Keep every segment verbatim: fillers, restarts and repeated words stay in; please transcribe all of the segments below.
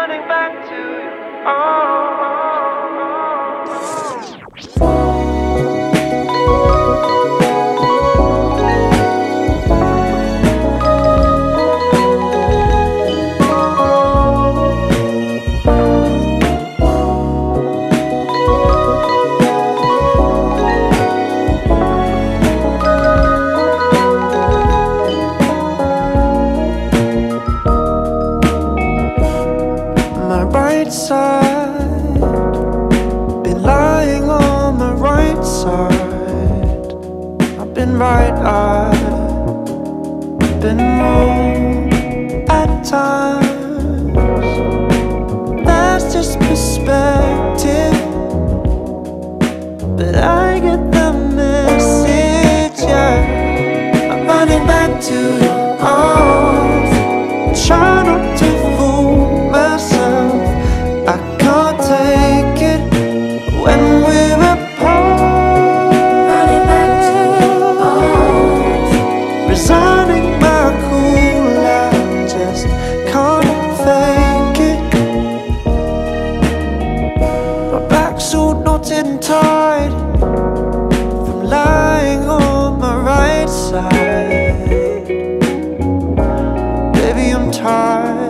running back to you. Oh. Side, been lying on my right side. I've been right, I've been wrong at times. That's just perspective, but I get the message, yeah. I'm running back to your arms, try not to fool myself. I can't take it when we're apart. Running back to your arms, resigning my cool, I just can't fake it. My back's all knotted and tied from lying on my right side. Baby, I'm tired.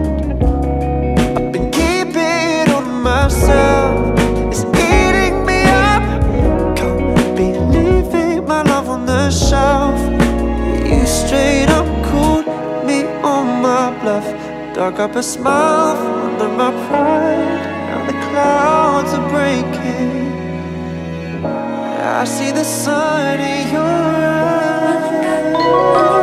It's eating me up. Can't be leaving my love on the shelf. You straight up called me on my bluff, dug up a smile from under my pride. Now the clouds are breaking, I see the sun in your eyes.